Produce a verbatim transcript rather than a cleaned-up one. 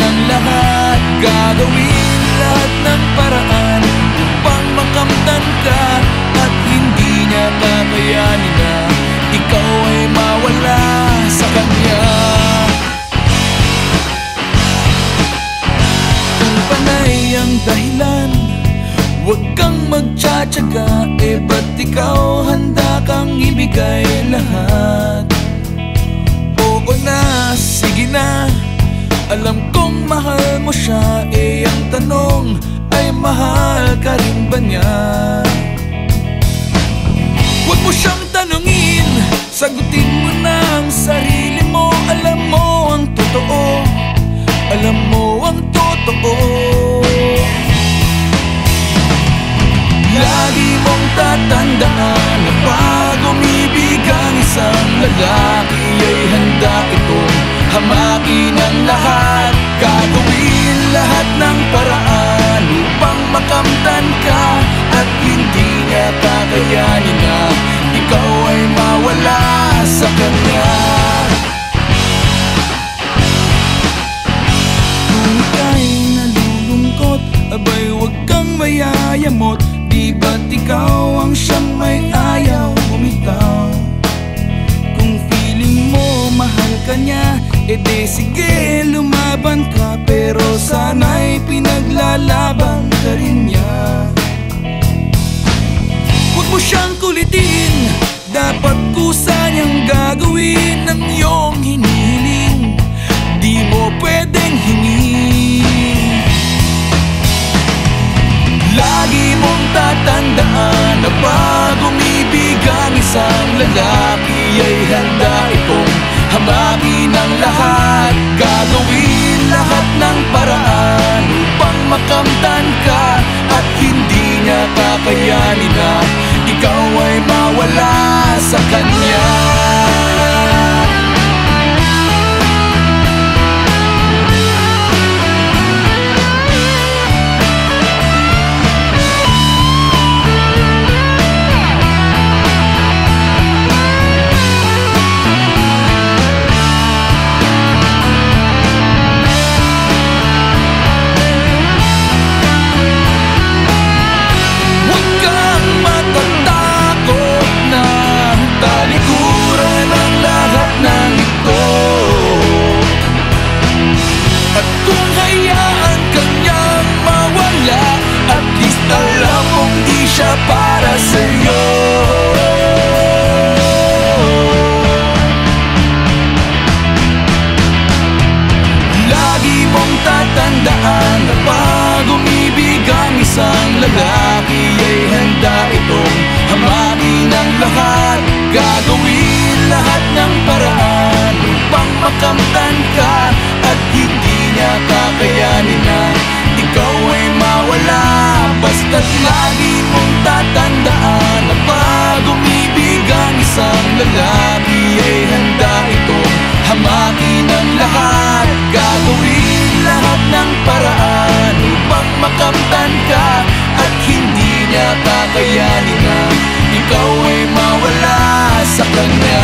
ng lahat, gagawin lahat ng paraan upang makamtan ka at hindi niya kakayanin na ikaw ay mawala sa kanya. Kung panay ang dahilan, huwag kang magtsatsaga. Eh ba't ikaw handa kang ibigay lahat? Oo na, sige na, alam kong mahal mo siya. Eh ang tanong ay mahal ka rin ba niya? Huwag mo siyang tanungin, sagutin mo na ang sarili mo. Alam mo ang totoo, alam mo ang totoo. Lagi mong tatandaan na pag umibig ang isang lalaki ay handa itong hamakin ang lahat, gagawin lahat ng paraan upang makamtan ka at hindi niya kakayanin na ikaw ay mawala sa kanya. Kung ika'y nalulungkot, abay huwag kang mayayamot. Di ba't ikaw ang siyang may ayaw bumitaw? Kung feeling mo mahal ka niya, edi sige lumaban ka. Pero sana'y pinaglalaban ka rin niya. Huwag mo siyang kulitin, dapat kusa niyang gagawin ang iyong hinihiling. Di mo pwedeng hingin. Lagi mong tatandaan na pag umibig ang isang lalaki ay handa itong hamakin ang lahat, gagawin lahat ng paraan upang makamtan ka at hindi niya kakayanin na ikaw ay mawala sa kanya. Para sa'yo, lagi mong tatandaan na pag umibig ang isang lalaki ay handa itong hamakin ang lahat, gagawin lahat ng paraan upang makamtan ka at hindi niya kakayanin na ikaw ay mawala. Basta't lagi mong tatandaan na pag umibig ang isang lalaki ay handa itong hamakin ang lahat, gagawin lahat ng paraan upang makamtan ka at hindi niya kakayanin na ikaw ay mawala sa kanya.